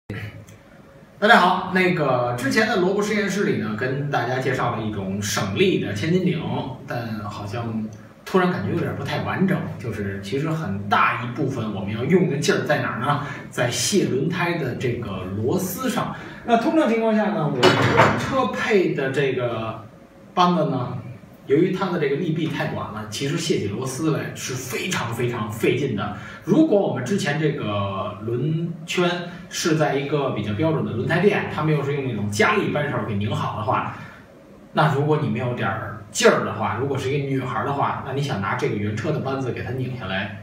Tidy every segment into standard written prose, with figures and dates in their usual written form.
大家好，之前的萝卜实验室里呢，跟大家介绍了一种省力的千斤顶，但好像突然感觉有点不太完整。就是其实很大一部分我们要用的劲儿在哪儿呢？在卸轮胎的这个螺丝上。那通常情况下呢，我们车配的这个扳子呢，由于它的这个力臂太短了，其实卸起螺丝来是非常费劲的。如果我们之前这个轮圈是在一个比较标准的轮胎店，他们又是用那种加力扳手给拧好的话，那如果你没有点劲儿的话，如果是一个女孩的话，那你想拿这个原车的扳子给它拧下来，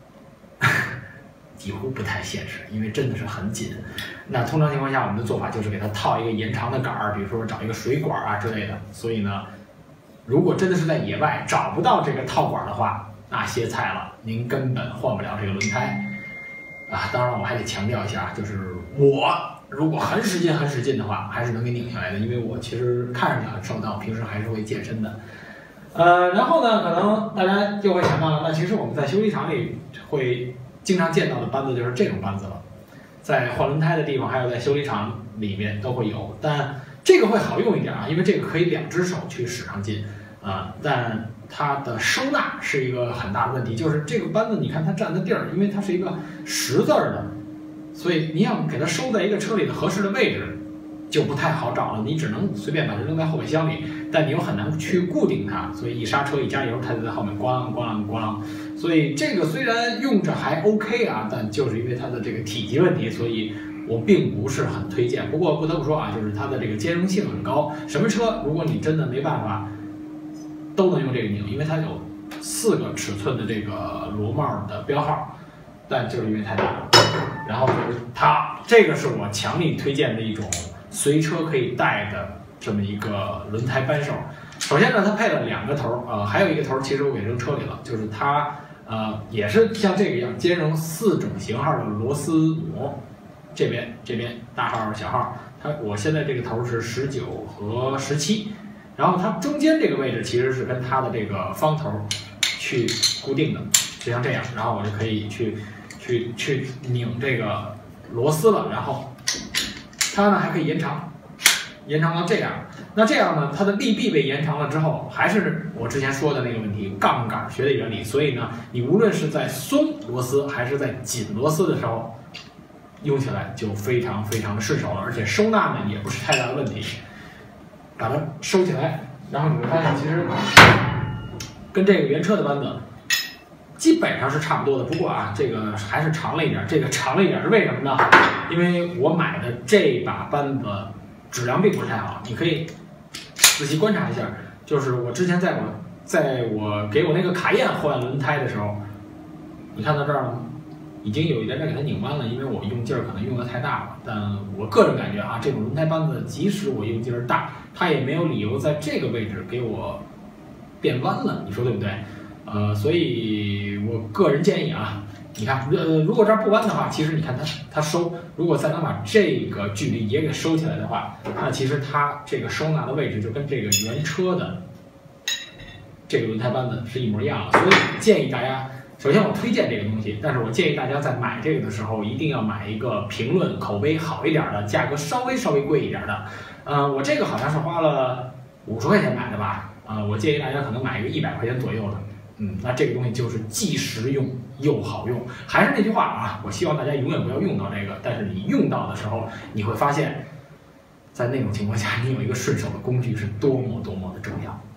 几乎不太现实，因为真的是很紧。那通常情况下，我们的做法就是给它套一个延长的杆儿，比如说找一个水管啊之类的。所以呢，如果真的是在野外找不到这个套管的话，那歇菜了，您根本换不了这个轮胎啊。当然，我还得强调一下，就是我如果很使劲的话，还是能给拧下来的，因为我其实看上去很瘦，但我平时还是会健身的。然后呢，可能大家就会想到了，那其实我们在修理厂里会经常见到的扳子就是这种扳子了，在换轮胎的地方，还有在修理厂里面都会有，但这个会好用一点啊，因为这个可以2只手去使上劲但它的收纳是一个很大的问题，就是这个扳子，你看它占的地儿，因为它是一个10字的，所以你要给它收在一个车里的合适的位置，就不太好找了。你只能随便把它扔在后备箱里，但你又很难去固定它，所以一刹车一加油，它就在后面咣啷咣啷咣啷。所以这个虽然用着还 OK 啊，但就是因为它的这个体积问题，所以我并不是很推荐。不过不得不说啊，就是它的这个兼容性很高。什么车，如果你真的没办法都能用这个拧，因为它有4个尺寸的这个螺帽的标号，但就是因为太大了。然后就是它这个是我强力推荐的一种随车可以带的这么一个轮胎扳手。首先呢，它配了2个头，还有一个头其实我给扔车里了，就是它也是像这个一样兼容4种型号的螺丝膜，这边大号小号，我现在这个头是19和17。然后它中间这个位置其实是跟它的这个方头去固定的，就像这样，然后我就可以去拧这个螺丝了。然后它呢还可以延长到这样。那这样呢，它的力臂被延长了之后，还是我之前说的那个问题，杠杆学的原理。所以呢，你无论是在松螺丝还是在紧螺丝的时候，用起来就非常的顺手了，而且收纳呢也不是太大的问题。把它收起来，然后你会发现其实跟这个原车的扳子基本上是差不多的。不过啊，这个还是长了一点。这个长了一点是为什么呢？因为我买的这把扳子质量并不是太好。你可以仔细观察一下，就是我之前在我给我那个卡宴换轮胎的时候，你看到这儿吗？已经有一点点给它拧弯了，因为我用劲儿可能用的太大了。但我个人感觉啊，这种轮胎扳子即使我用劲儿大，它也没有理由在这个位置给我变弯了，你说对不对？所以我个人建议啊，你看，如果这儿不弯的话，其实你看它收，如果再能把这个距离也给收起来的话，那其实它这个收纳的位置就跟这个原车的这个轮胎扳子是一模一样的。所以建议大家。首先我推荐这个东西，但是我建议大家在买这个的时候，一定要买一个评论口碑好一点的，价格稍微贵一点的。我这个好像是花了50块钱买的吧？我建议大家可能买一个100块钱左右的。那这个东西就是既实用又好用。还是那句话啊，我希望大家永远不要用到这个，但是你用到的时候，你会发现，在那种情况下，你有一个顺手的工具是多么的重要。